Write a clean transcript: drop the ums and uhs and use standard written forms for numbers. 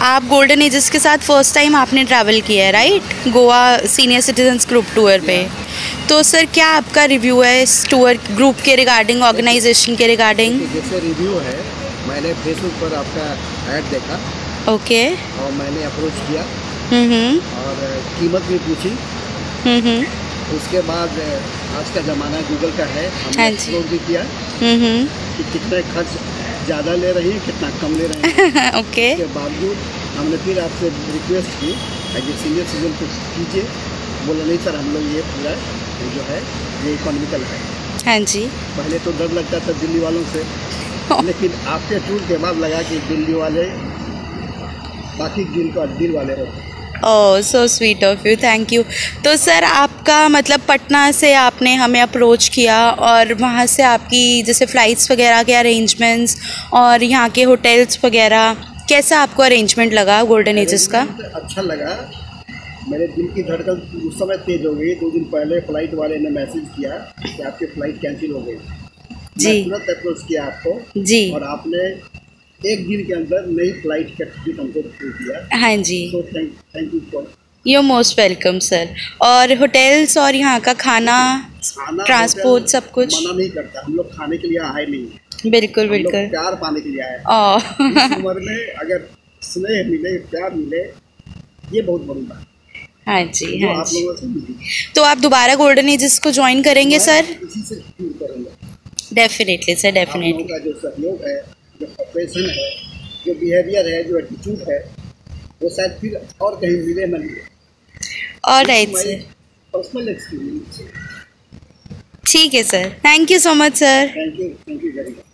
आप golden edges के साथ फर्स्ट टाइम आपने ट्रैवल किया है, right? Goa senior citizens group tour पे। तो सर क्या आपका रिव्यू है इस टूर ग्रुप के रिगार्डिंग, ऑर्गेनाइजेशन के रिगार्डिंग? जैसे रिव्यू है, मैंने फेसबुक पर आपका ऐड देखा। ओके। और मैंने अप्रोच किया और कीमत भी पूछी। उसके बाद आज का ज़माना गूगल का है, हमने एक्सप्लोर भी किया कि कितना खर्च ज़्यादा ले रही है, कितना कम ले रहे हैं। ओके। उसके बावजूद हमने फिर आपसे रिक्वेस्ट की कि सीनियर सिटीजन को कीजिए। बोला नहीं सर, हम लोग ये पूरा जो है ये इकोनॉमिकल है। हाँ जी। पहले तो डर लगता था दिल्ली वालों से, लेकिन आपके टूर के बाद लगा कि दिल्ली वाले बाकी दिल वाले होते हैं। Oh so sweet of you, thank you. तो सर आपका मतलब पटना से आपने हमें अप्रोच किया और वहाँ से आपकी जैसे फ़्लाइट्स वगैरह के अरेंजमेंट्स और यहाँ के होटल्स वगैरह, कैसा आपको अरेंजमेंट लगा गोल्डन एजेस का? अच्छा लगा। मेरे दिल की धड़कन उस समय तेज़ हो गई। 2 दिन पहले फ़्लाइट वाले ने मैसेज किया कि आपकी फ़्लाइट कैंसिल हो गई जी। मैं तुरंत अप्रोच किया आपको जी, और आपने 1 दिन के अंदर नई फ्लाइट का टिकट हमको दिया। हाँ जी। तो thank you for, you most welcome sir. और होटल्स और यहाँ का खाना ट्रांसपोर्ट सब कुछ? मना नहीं करता, हम लोग खाने के लिए आए नहीं है। बिल्कुल बिल्कुल, प्यार पाने के लिए आए। इस उम्र में अगर स्नेह मिले, प्यार मिले, ये बहुत बड़ी बात। हाँ जी, हाँ आप लोगों से मिली। तो आप दोबारा गोल्डन एजेस को ज्वाइन करेंगे सर? इसी से करेंगे डेफिनेटली सर, डेफिनेटली। का जो सहयोग है, जो ऑपरेशन है, जो बिहेवियर है, जो एटीट्यूड है, वो शायद फिर और कहीं मिले न मिले। Alright sir, personal experience. ठीक है sir, thank you so much sir. Thank you very much.